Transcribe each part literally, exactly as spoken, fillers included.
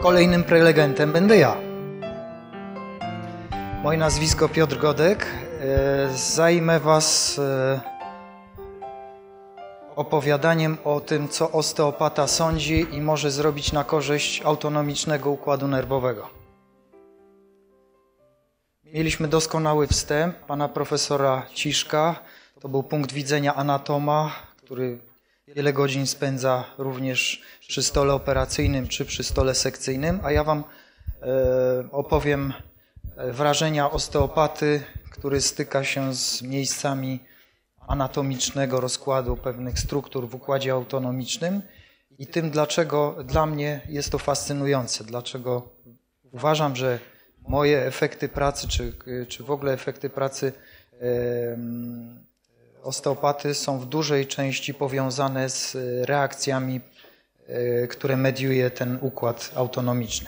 Kolejnym prelegentem będę ja. Moje nazwisko Piotr Godek. Zajmę Was opowiadaniem o tym, co osteopata sądzi i może zrobić na korzyść autonomicznego układu nerwowego. Mieliśmy doskonały wstęp pana profesora Ciszka. To był punkt widzenia anatoma, który wiele godzin spędza również przy stole operacyjnym czy przy stole sekcyjnym, a ja Wam opowiem wrażenia osteopaty, który styka się z miejscami anatomicznego rozkładu pewnych struktur w układzie autonomicznym i tym, dlaczego dla mnie jest to fascynujące, dlaczego uważam, że moje efekty pracy, czy, czy w ogóle efekty pracy osteopaty są w dużej części powiązane z reakcjami, które mediuje ten układ autonomiczny.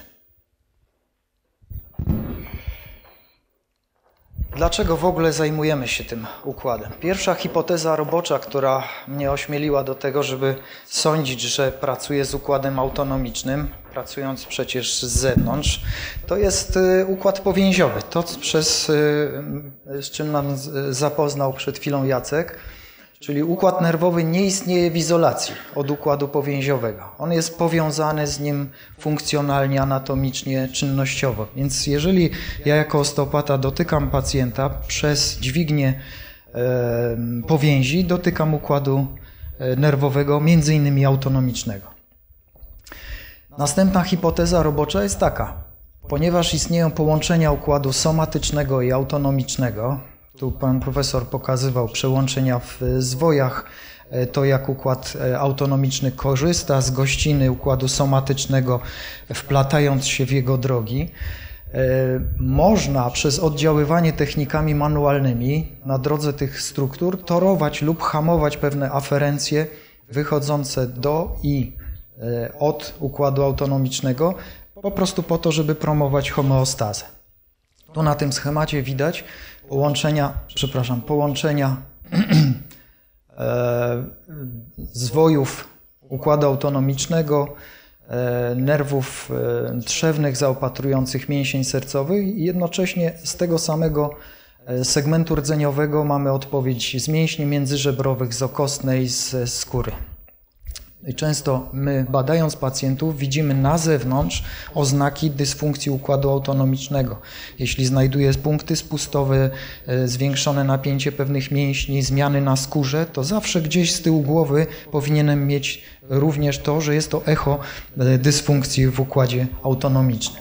Dlaczego w ogóle zajmujemy się tym układem? Pierwsza hipoteza robocza, która mnie ośmieliła do tego, żeby sądzić, że pracuję z układem autonomicznym, pracując przecież z zewnątrz, to jest układ powięziowy. To, przez, z czym nam zapoznał przed chwilą Jacek, czyli układ nerwowy nie istnieje w izolacji od układu powięziowego. On jest powiązany z nim funkcjonalnie, anatomicznie, czynnościowo. Więc jeżeli ja jako osteopata dotykam pacjenta przez dźwignię e, powięzi, dotykam układu nerwowego, między innymi autonomicznego. Następna hipoteza robocza jest taka. Ponieważ istnieją połączenia układu somatycznego i autonomicznego, tu pan profesor pokazywał przełączenia w zwojach, to jak układ autonomiczny korzysta z gościny układu somatycznego, wplatając się w jego drogi. Można przez oddziaływanie technikami manualnymi na drodze tych struktur torować lub hamować pewne aferencje wychodzące do i od układu autonomicznego, po prostu po to, żeby promować homeostazę. Tu na tym schemacie widać połączenia, przepraszam, połączenia e, zwojów układu autonomicznego, e, nerwów e, trzewnych zaopatrujących mięsień sercowy i jednocześnie z tego samego segmentu rdzeniowego mamy odpowiedź z mięśni międzyżebrowych, z okostnej, z skóry. I często my, badając pacjentów, widzimy na zewnątrz oznaki dysfunkcji układu autonomicznego. Jeśli znajduje punkty spustowe, zwiększone napięcie pewnych mięśni, zmiany na skórze, to zawsze gdzieś z tyłu głowy powinienem mieć również to, że jest to echo dysfunkcji w układzie autonomicznym.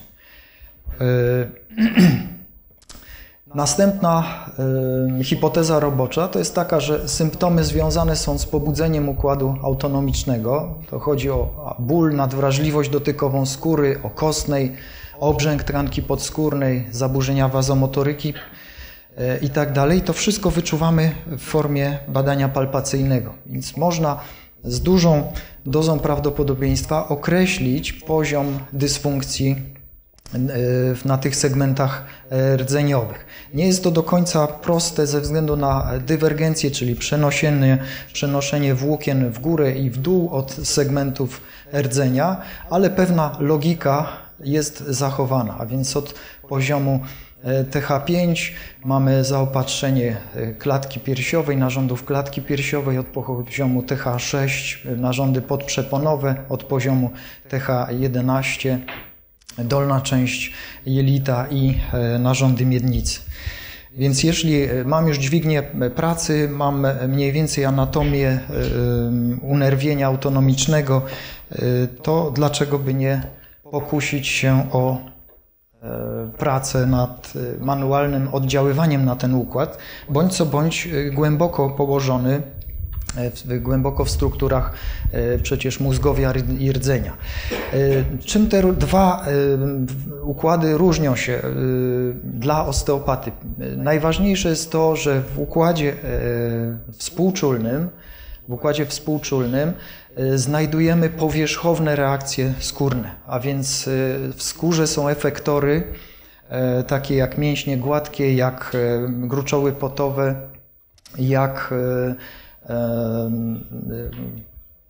Następna y, hipoteza robocza to jest taka, że symptomy związane są z pobudzeniem układu autonomicznego. To chodzi o ból, nadwrażliwość dotykową skóry, o kostnej, obrzęk tkanki podskórnej, zaburzenia wazomotoryki y, i tak dalej. To wszystko wyczuwamy w formie badania palpacyjnego. Więc można z dużą dozą prawdopodobieństwa określić poziom dysfunkcji na tych segmentach rdzeniowych. Nie jest to do końca proste ze względu na dywergencję, czyli przenoszenie, przenoszenie włókien w górę i w dół od segmentów rdzenia, ale pewna logika jest zachowana, a więc od poziomu T H pięć mamy zaopatrzenie klatki piersiowej, narządów klatki piersiowej, od poziomu T H sześć narządy podprzeponowe, od poziomu T H jedenaście dolna część jelita i narządy miednicy. Więc jeśli mam już dźwignię pracy, mam mniej więcej anatomię unerwienia autonomicznego, to dlaczego by nie pokusić się o pracę nad manualnym oddziaływaniem na ten układ, bądź co bądź głęboko położony, głęboko w strukturach przecież mózgowia i rdzenia. Czym te dwa układy różnią się dla osteopaty? Najważniejsze jest to, że w układzie współczulnym, w układzie współczulnym znajdujemy powierzchowne reakcje skórne, a więc w skórze są efektory takie jak mięśnie gładkie, jak gruczoły potowe, jak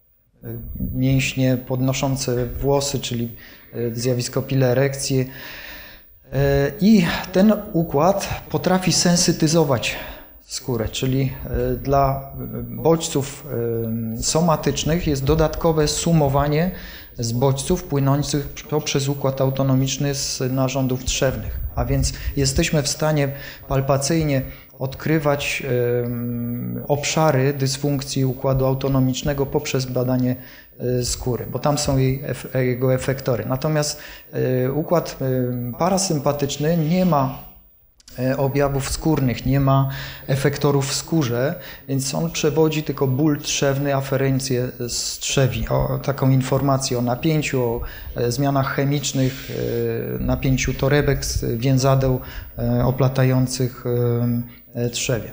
mięśnie podnoszące włosy, czyli zjawisko pilerekcji. I ten układ potrafi sensytyzować skórę, czyli dla bodźców somatycznych jest dodatkowe sumowanie z bodźców płynących poprzez układ autonomiczny z narządów trzewnych. A więc jesteśmy w stanie palpacyjnie odkrywać obszary dysfunkcji układu autonomicznego poprzez badanie skóry, bo tam są jej, jego efektory. Natomiast układ parasympatyczny nie ma objawów skórnych, nie ma efektorów w skórze, więc on przewodzi tylko ból trzewny, aferencję strzewi, o taką informację o napięciu, o zmianach chemicznych, napięciu torebek, więzadeł oplatających trzewie.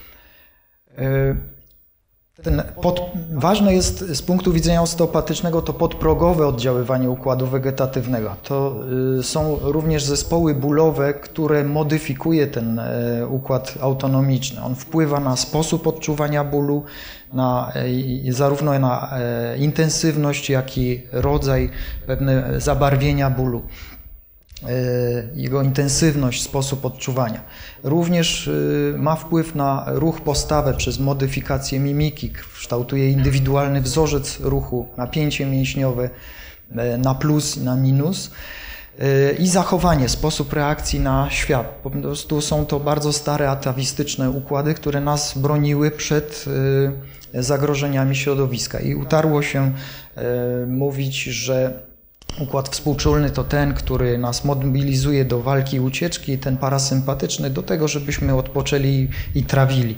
Ten pod, ważne jest z punktu widzenia osteopatycznego to podprogowe oddziaływanie układu wegetatywnego. To y, są również zespoły bólowe, które modyfikuje ten y, układ autonomiczny. On wpływa na sposób odczuwania bólu, na, y, zarówno na y, intensywność, jak i rodzaj, pewne zabarwienia bólu. Jego intensywność, sposób odczuwania. Również ma wpływ na ruch, postawę przez modyfikację mimiki, kształtuje indywidualny wzorzec ruchu, napięcie mięśniowe na plus i na minus i zachowanie, sposób reakcji na świat. Po prostu są to bardzo stare atawistyczne układy, które nas broniły przed zagrożeniami środowiska i utarło się mówić, że układ współczulny to ten, który nas mobilizuje do walki i ucieczki, ten parasympatyczny do tego, żebyśmy odpoczęli i trawili.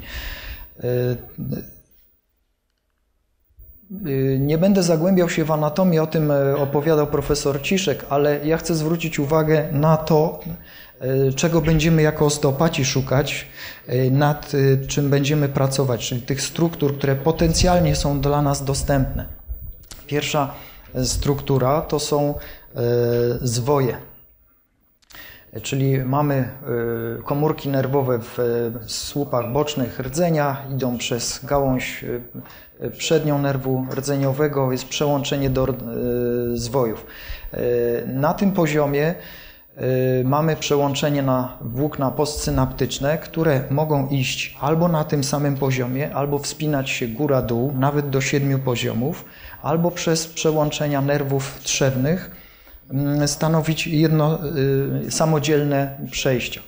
Nie będę zagłębiał się w anatomię, o tym opowiadał profesor Ciszek, ale ja chcę zwrócić uwagę na to, czego będziemy jako osteopaci szukać, nad czym będziemy pracować, czyli tych struktur, które potencjalnie są dla nas dostępne. Pierwsza struktura to są zwoje, czyli mamy komórki nerwowe w słupach bocznych rdzenia, idą przez gałąź przednią nerwu rdzeniowego, jest przełączenie do zwojów. Na tym poziomie mamy przełączenie na włókna postsynaptyczne, które mogą iść albo na tym samym poziomie, albo wspinać się góra-dół, nawet do siedmiu poziomów, albo przez przełączenia nerwów trzewnych stanowić jedno samodzielne przejścia.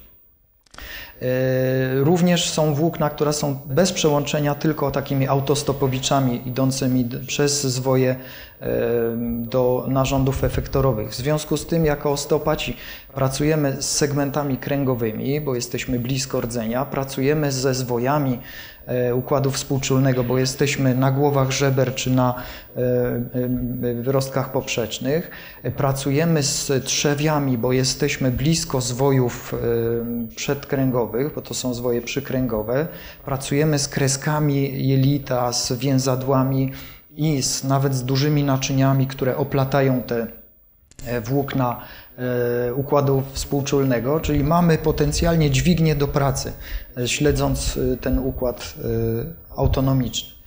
Również są włókna, które są bez przełączenia, tylko takimi autostopowiczami idącymi przez zwoje do narządów efektorowych. W związku z tym, jako osteopaci pracujemy z segmentami kręgowymi, bo jesteśmy blisko rdzenia, pracujemy ze zwojami układu współczulnego, bo jesteśmy na głowach żeber czy na wyrostkach poprzecznych. Pracujemy z trzewiami, bo jesteśmy blisko zwojów przedkręgowych, bo to są zwoje przykręgowe. Pracujemy z kreskami jelita, z więzadłami i z, nawet z dużymi naczyniami, które oplatają te włókna układu współczulnego, czyli mamy potencjalnie dźwignię do pracy, śledząc ten układ autonomiczny.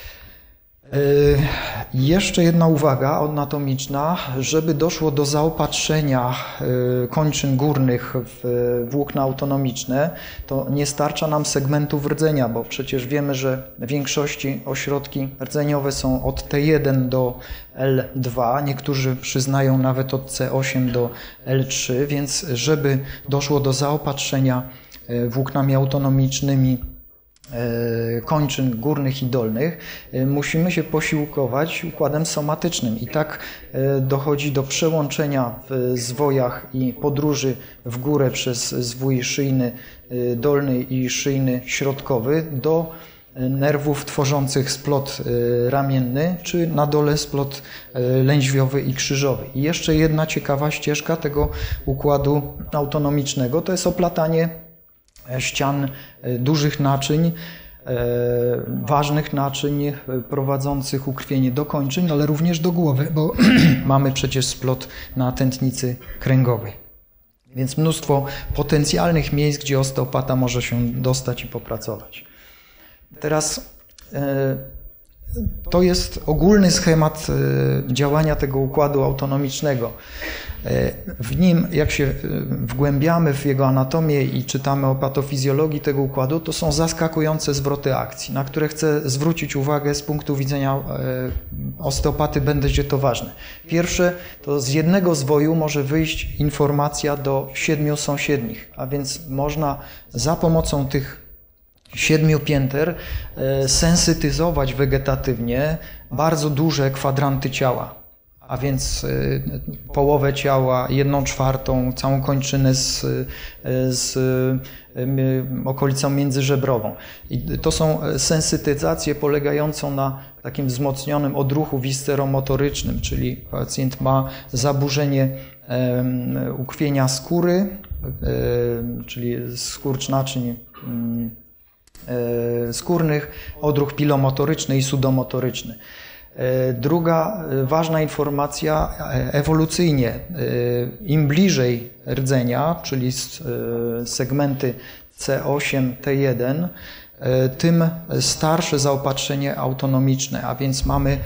Jeszcze jedna uwaga anatomiczna, żeby doszło do zaopatrzenia kończyn górnych w włókna autonomiczne, to nie starcza nam segmentów rdzenia, bo przecież wiemy, że w większości ośrodki rdzeniowe są od T jeden do L dwa, niektórzy przyznają nawet od C osiem do L trzy, więc żeby doszło do zaopatrzenia włóknami autonomicznymi kończyn górnych i dolnych, musimy się posiłkować układem somatycznym i tak dochodzi do przełączenia w zwojach i podróży w górę przez zwój szyjny dolny i szyjny środkowy do nerwów tworzących splot ramienny, czy na dole splot lędźwiowy i krzyżowy. I jeszcze jedna ciekawa ścieżka tego układu autonomicznego to jest oplatanie ścian dużych naczyń, ważnych naczyń prowadzących ukrwienie do kończyn, ale również do głowy, bo mamy przecież splot na tętnicy kręgowej. Więc mnóstwo potencjalnych miejsc, gdzie osteopata może się dostać i popracować. Teraz To jest ogólny schemat działania tego układu autonomicznego. W nim, jak się wgłębiamy w jego anatomię i czytamy o patofizjologii tego układu, to są zaskakujące zwroty akcji, na które chcę zwrócić uwagę z punktu widzenia osteopaty, będzie to ważne. Pierwsze, to z jednego zwoju może wyjść informacja do siedmiu sąsiednich, a więc można za pomocą tych siedmiu pięter sensytyzować wegetatywnie bardzo duże kwadranty ciała, a więc połowę ciała, jedną czwartą, całą kończynę z, z okolicą międzyżebrową. I to są sensytyzacje polegające na takim wzmocnionym odruchu visceromotorycznym, czyli pacjent ma zaburzenie ukrwienia skóry, czyli skurcz naczyń skórnych, odruch pilomotoryczny i sudomotoryczny. Druga ważna informacja, ewolucyjnie im bliżej rdzenia, czyli segmenty C osiem, T jeden, tym starsze zaopatrzenie autonomiczne, a więc mamy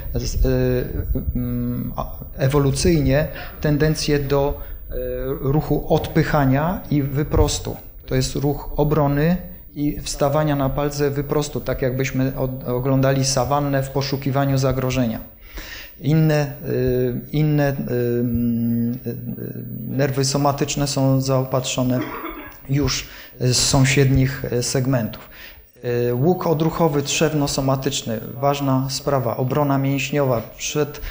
ewolucyjnie tendencję do ruchu odpychania i wyprostu. To jest ruch obrony i wstawania na palce wyprostu, tak jakbyśmy oglądali sawannę w poszukiwaniu zagrożenia. Inne, inne nerwy somatyczne są zaopatrzone już z sąsiednich segmentów. Łuk odruchowy trzewno-somatyczny, ważna sprawa, obrona mięśniowa. Przed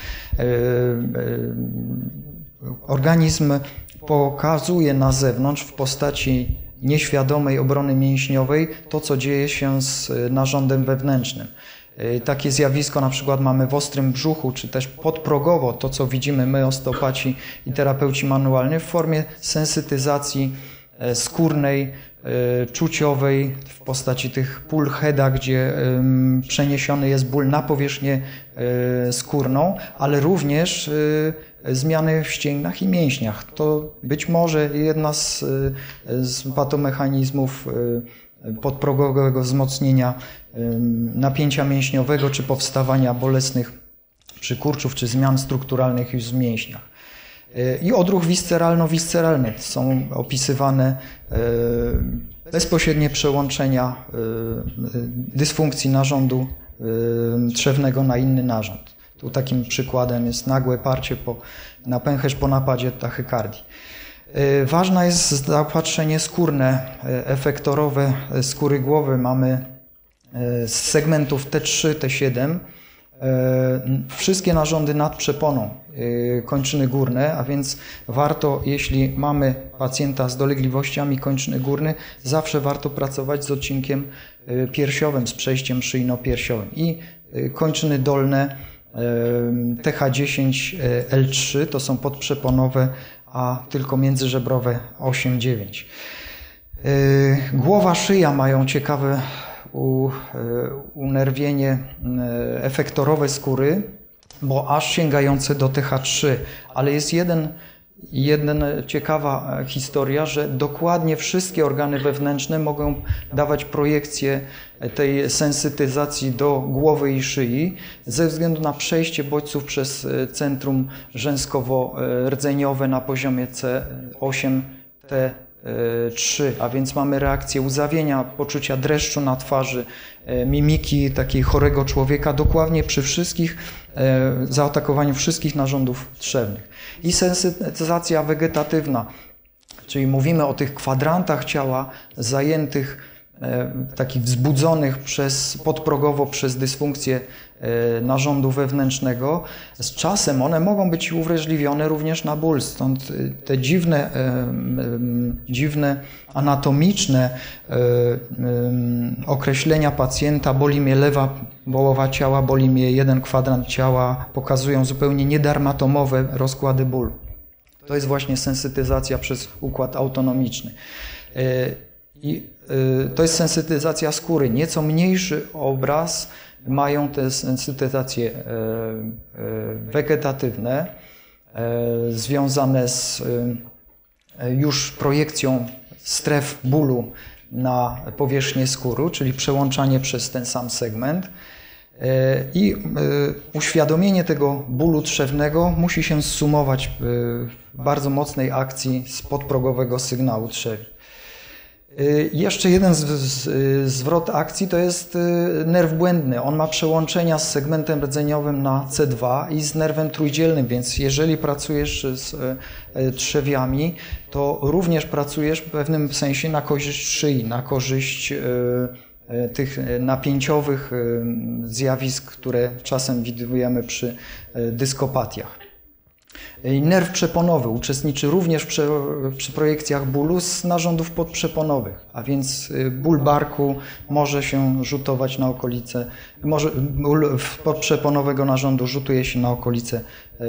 organizm pokazuje na zewnątrz w postaci nieświadomej obrony mięśniowej to, co dzieje się z narządem wewnętrznym. Takie zjawisko na przykład mamy w ostrym brzuchu, czy też podprogowo, to co widzimy my, osteopaci i terapeuci manualni, w formie sensytyzacji skórnej, czuciowej w postaci tych pull heada, gdzie przeniesiony jest ból na powierzchnię skórną, ale również zmiany w ścięgnach i mięśniach. To być może jedna z, z patomechanizmów podprogowego wzmocnienia napięcia mięśniowego czy powstawania bolesnych przykurczów czy zmian strukturalnych już w mięśniach. I odruch visceralno-visceralny są opisywane bezpośrednie przełączenia dysfunkcji narządu trzewnego na inny narząd. Tu takim przykładem jest nagłe parcie po, na pęcherz po napadzie tachykardii. Ważne jest zaopatrzenie skórne, efektorowe skóry głowy. Mamy z segmentów T trzy, T siedem wszystkie narządy nad przeponą, kończyny górne, a więc warto, jeśli mamy pacjenta z dolegliwościami kończyny górnych, zawsze warto pracować z odcinkiem piersiowym, z przejściem szyjno-piersiowym. I kończyny dolne T H dziesięć L trzy to są podprzeponowe, a tylko międzyżebrowe osiem dziewięć. Głowa, szyja mają ciekawe unerwienie efektorowe skóry, bo aż sięgające do T H trzy, ale jest jeden, jeden ciekawa historia, że dokładnie wszystkie organy wewnętrzne mogą dawać projekcję tej sensytyzacji do głowy i szyi ze względu na przejście bodźców przez centrum rzęskowo-rdzeniowe na poziomie C osiem T trzy, a więc mamy reakcję łzawienia, poczucia dreszczu na twarzy, mimiki takiej chorego człowieka dokładnie przy wszystkich zaatakowaniu wszystkich narządów trzewnych. I sensytyzacja wegetatywna, czyli mówimy o tych kwadrantach ciała zajętych, takich wzbudzonych przez, podprogowo przez dysfunkcję narządu wewnętrznego. Z czasem one mogą być uwrażliwione również na ból, stąd te dziwne, dziwne anatomiczne określenia pacjenta, boli mnie lewa połowa ciała, boli mnie jeden kwadrant ciała, pokazują zupełnie niedarmatomowe rozkłady bólu. To jest właśnie sensytyzacja przez układ autonomiczny. I to jest sensytyzacja skóry. Nieco mniejszy obraz mają te sensytyzacje wegetatywne związane z już projekcją stref bólu na powierzchnię skóry, czyli przełączanie przez ten sam segment. I uświadomienie tego bólu trzewnego musi się zsumować w bardzo mocnej akcji spodprogowego sygnału trzewi. Jeszcze jeden z, z, zwrot akcji to jest nerw błędny. On ma przełączenia z segmentem rdzeniowym na C dwa i z nerwem trójdzielnym, więc jeżeli pracujesz z trzewiami, to również pracujesz w pewnym sensie na korzyść szyi, na korzyść tych napięciowych zjawisk, które czasem widujemy przy dyskopatiach. Nerw przeponowy uczestniczy również przy, przy projekcjach bólu z narządów podprzeponowych, a więc ból barku może się rzutować na okolice, może, ból podprzeponowego narządu rzutuje się na okolice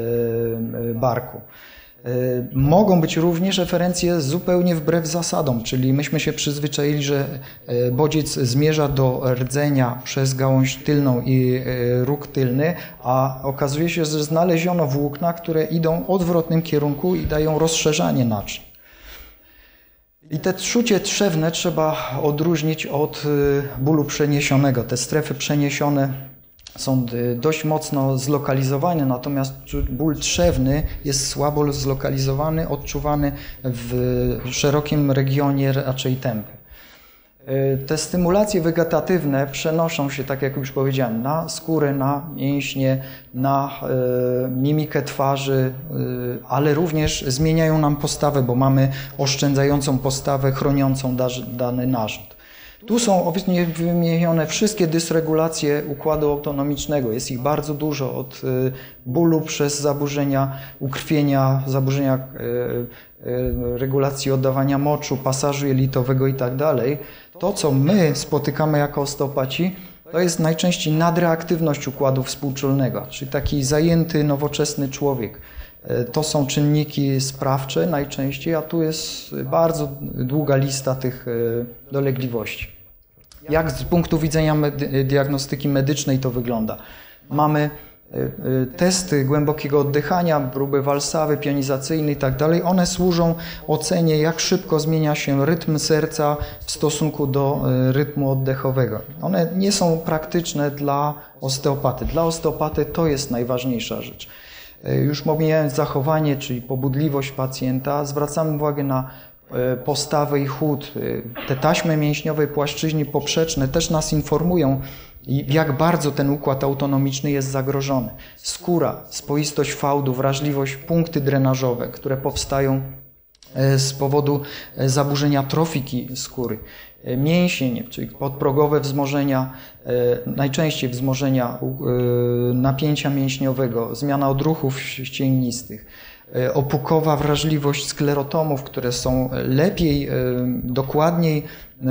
barku. Mogą być również referencje zupełnie wbrew zasadom, czyli myśmy się przyzwyczaili, że bodziec zmierza do rdzenia przez gałąź tylną i róg tylny, a okazuje się, że znaleziono włókna, które idą w odwrotnym kierunku i dają rozszerzanie naczyń. I te trzucie trzewne trzeba odróżnić od bólu przeniesionego. Te strefy przeniesione są dość mocno zlokalizowane, natomiast ból trzewny jest słabo zlokalizowany, odczuwany w szerokim regionie raczej tępy. Te stymulacje wegetatywne przenoszą się, tak jak już powiedziałem, na skórę, na mięśnie, na mimikę twarzy, ale również zmieniają nam postawę, bo mamy oszczędzającą postawę, chroniącą dany narząd. Tu są wymienione wszystkie dysregulacje układu autonomicznego. Jest ich bardzo dużo, od bólu przez zaburzenia ukrwienia, zaburzenia regulacji oddawania moczu, pasażu jelitowego i tak dalej. To, co my spotykamy jako osteopaci, to jest najczęściej nadreaktywność układu współczulnego, czyli taki zajęty, nowoczesny człowiek. To są czynniki sprawcze najczęściej, a tu jest bardzo długa lista tych dolegliwości. Jak z punktu widzenia medy- diagnostyki medycznej to wygląda? Mamy testy głębokiego oddychania, próby walsawy, pionizacyjne i tak dalej. One służą ocenie, jak szybko zmienia się rytm serca w stosunku do rytmu oddechowego. One nie są praktyczne dla osteopaty. Dla osteopaty to jest najważniejsza rzecz. Już pomijając zachowanie, czyli pobudliwość pacjenta, zwracamy uwagę na postawę i chód. Te taśmy mięśniowe, płaszczyźny poprzeczne też nas informują, jak bardzo ten układ autonomiczny jest zagrożony. Skóra, spoistość fałdu, wrażliwość, punkty drenażowe, które powstają z powodu zaburzenia trofiki skóry. Mięsień, czyli podprogowe wzmożenia, najczęściej wzmożenia napięcia mięśniowego, zmiana odruchów ścięgnistych, opukowa wrażliwość sklerotomów, które są lepiej, dokładniej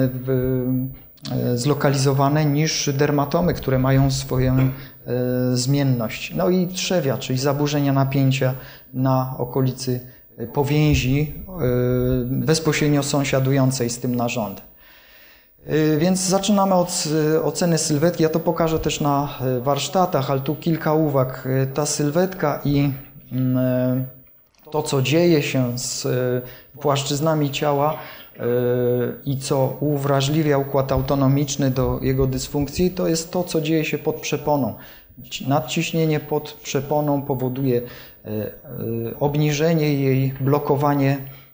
zlokalizowane niż dermatomy, które mają swoją zmienność. No i trzewia, czyli zaburzenia napięcia na okolicy powięzi bezpośrednio sąsiadującej z tym narządem. Więc zaczynamy od oceny sylwetki. Ja to pokażę też na warsztatach, ale tu kilka uwag. Ta sylwetka i to, co dzieje się z płaszczyznami ciała i co uwrażliwia układ autonomiczny do jego dysfunkcji, to jest to, co dzieje się pod przeponą. Nadciśnienie pod przeponą powoduje obniżenie jej, blokowanie,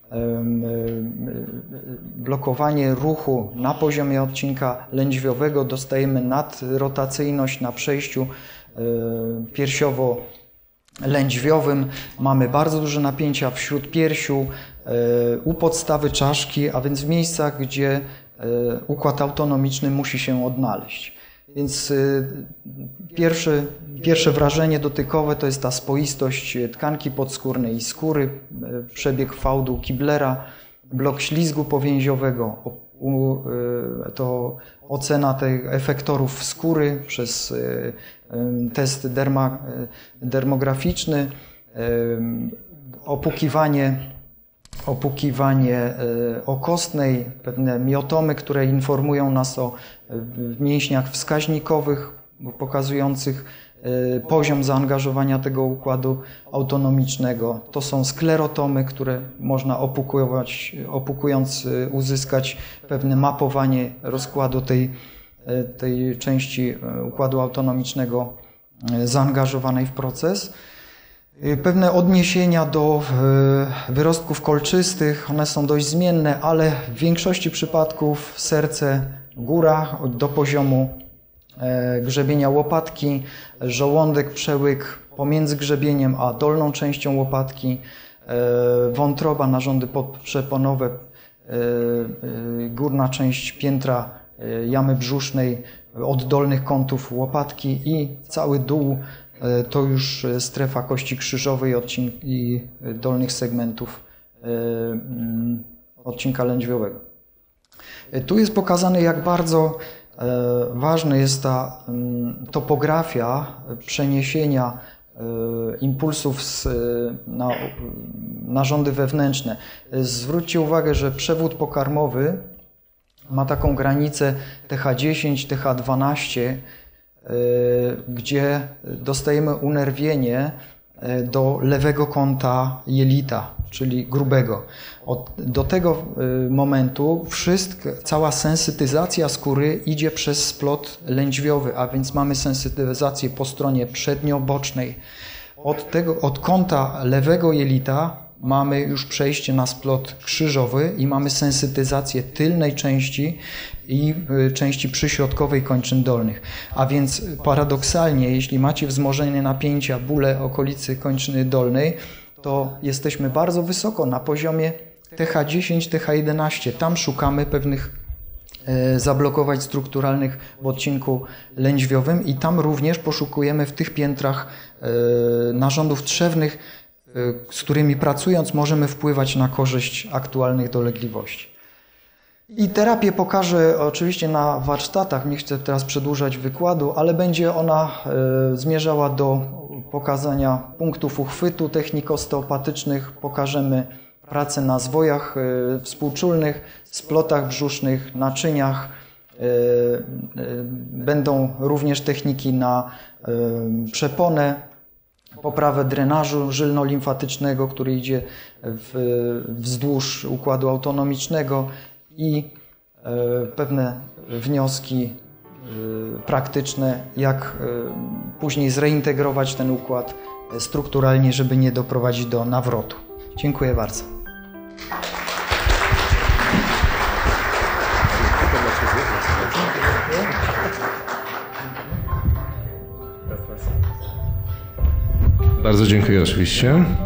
blokowanie ruchu na poziomie odcinka lędźwiowego. Dostajemy nadrotacyjność na przejściu piersiowo-lędźwiowym. Mamy bardzo duże napięcia w śródpiersiu, u podstawy czaszki, a więc w miejscach, gdzie układ autonomiczny musi się odnaleźć. Więc pierwsze, pierwsze wrażenie dotykowe to jest ta spoistość tkanki podskórnej i skóry, przebieg fałdu Kiblera, blok ślizgu powięziowego, to ocena tych efektorów skóry przez test derma, dermograficzny, opukiwanie, opukiwanie okostnej, pewne miotomy, które informują nas o mięśniach wskaźnikowych pokazujących poziom zaangażowania tego układu autonomicznego. To są sklerotomy, które można opukować, opukując uzyskać pewne mapowanie rozkładu tej tej części układu autonomicznego zaangażowanej w proces. Pewne odniesienia do wyrostków kolczystych, one są dość zmienne, ale w większości przypadków serce góra do poziomu grzebienia łopatki, żołądek, przełyk pomiędzy grzebieniem a dolną częścią łopatki, wątroba, narządy podprzeponowe, górna część piętra jamy brzusznej od dolnych kątów łopatki i cały dół to już strefa kości krzyżowej i dolnych segmentów odcinka lędźwiowego. Tu jest pokazane, jak bardzo ważna jest ta topografia przeniesienia impulsów z, na narządy wewnętrzne. Zwróćcie uwagę, że przewód pokarmowy ma taką granicę T H dziesięć, T H dwanaście, gdzie dostajemy unerwienie do lewego kąta jelita, czyli grubego. Od, do tego momentu wszystko, cała sensytyzacja skóry idzie przez splot lędźwiowy, a więc mamy sensytyzację po stronie przedniobocznej. Od, tego, od kąta lewego jelita mamy już przejście na splot krzyżowy i mamy sensytyzację tylnej części i części przyśrodkowej kończyn dolnych. A więc paradoksalnie, jeśli macie wzmożenie napięcia, bóle okolicy kończyny dolnej, to jesteśmy bardzo wysoko na poziomie T H dziesięć, T H jedenaście. Tam szukamy pewnych zablokowań strukturalnych w odcinku lędźwiowym i tam również poszukujemy w tych piętrach narządów trzewnych, z którymi pracując możemy wpływać na korzyść aktualnych dolegliwości. I terapię pokażę oczywiście na warsztatach, nie chcę teraz przedłużać wykładu, ale będzie ona zmierzała do pokazania punktów uchwytu technik osteopatycznych. Pokażemy pracę na zwojach współczulnych, splotach brzusznych, naczyniach. Będą również techniki na przeponę, poprawę drenażu żylno-limfatycznego, który idzie w, wzdłuż układu autonomicznego i e, pewne wnioski e, praktyczne, jak e, później zreintegrować ten układ strukturalnie, żeby nie doprowadzić do nawrotu. Dziękuję bardzo. Bardzo dziękuję oczywiście.